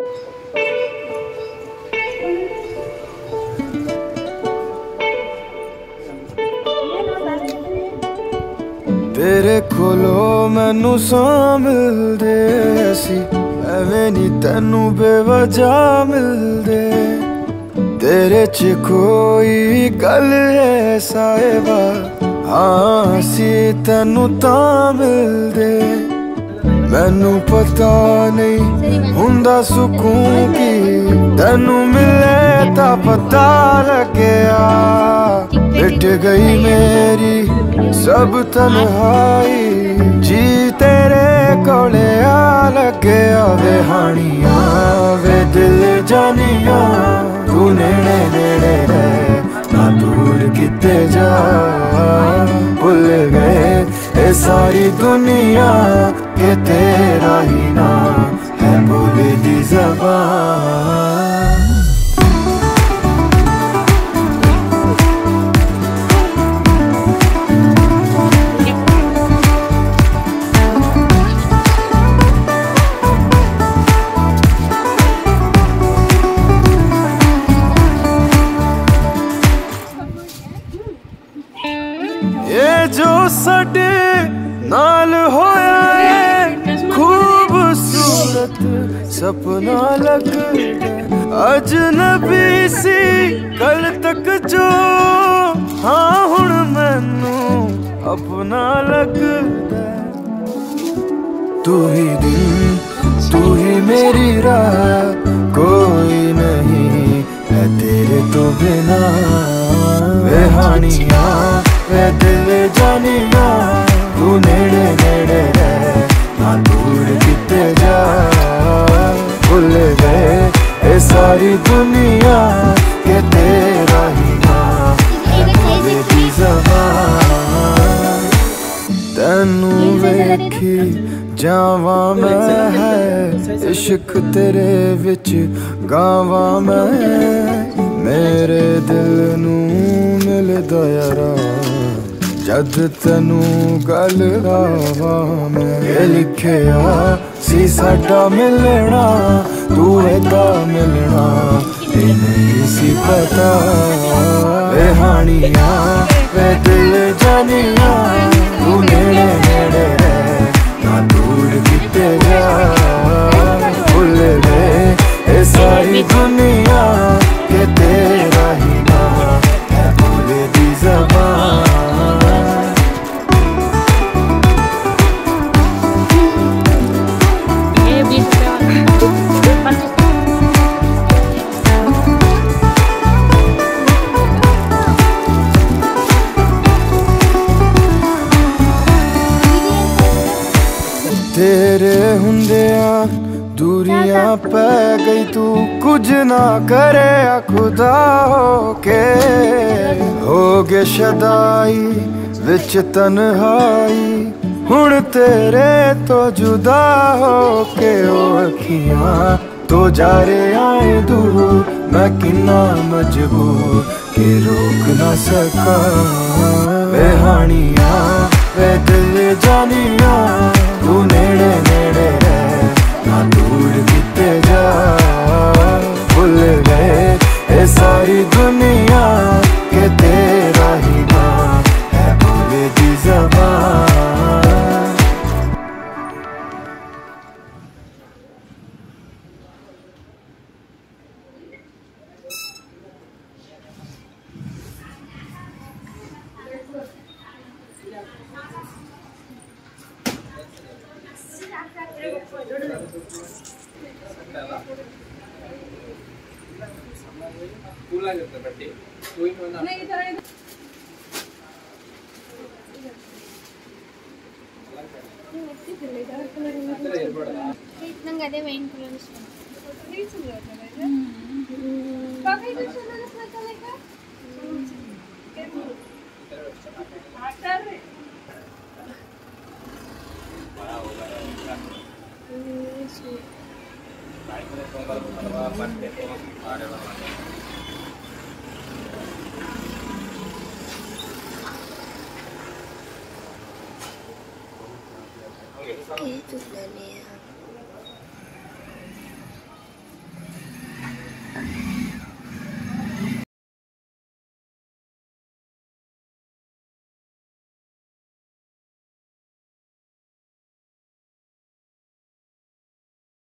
तेरे कोलो मैनू सौ मिलदे सी, एवें नी तैनू बेवजह मिलदे। तेरे च कोई गल है साहिबा, हाँ सी तैनू तां मिलदे। मैनू पता नहीं हुंदा सुकून की, तैनू मिले तां पता लग्या। मिट गई मेरी सब तन्हाई, जी तेरे कोले आ लग्या। वे हानिया वे दिल जानिया, तू नेड़े नेड़े रह ना दूर किते जा। भुल गए ये सारी दुनिया के तेरा ही नाम है बोले दी ज़बान। ये जो साडे नाल होया है खूबसूरत सपना लगदा, अजनबी सी कल तक जो, हाँ हुण मैनू अपना लगदा। तू ही दिन तू ही मेरी राह, कोई नहीं है तेरे तो बिना। वे हानिया वे दिल जानिया, तू नेड़े नेड़े रह ना दूर किते जा। भुल गए ये सारी दुनिया के तेरा ही नाम है बोले दी ज़बान। तैनू वेखी जावा मैं है, इश्क तेरे विच गावा मैं। मेरे दिल नू मिलदा यारा जद तैनू गल आवा मैं। ये लिखिया सी साडा मिलना, तू एदा मिलना ये नहीं सी पता। वे हानिया वे दिल जानिया, तू नेड़े नेड़े रह ना दूर किते जा। भुल गए ये सारी दुनिया के तेरा ही नाम है बोले दी ज़बान। तेरे हुंदिया दूरियां पै गई, तू कुछ ना करे खुदा होके। हो गे शदाई विच तन्हाई, हुण तेरे तो जुदा होके। ओ अखियां तो जा रे आए दूर, मैं किन्ना मजबूर के रोक ना सका। वे हानिया वे दिल जानिया, तू नेड़े नेड़े रह ना दूर किते जा। भुल गए ये सारी दुनिया के तेरा ही नाम है बोले दी ज़बान। ನಂಗೆ ಅದೇ ವೈನ್ ಕಲರ್ ಇಷ್ಟ. है।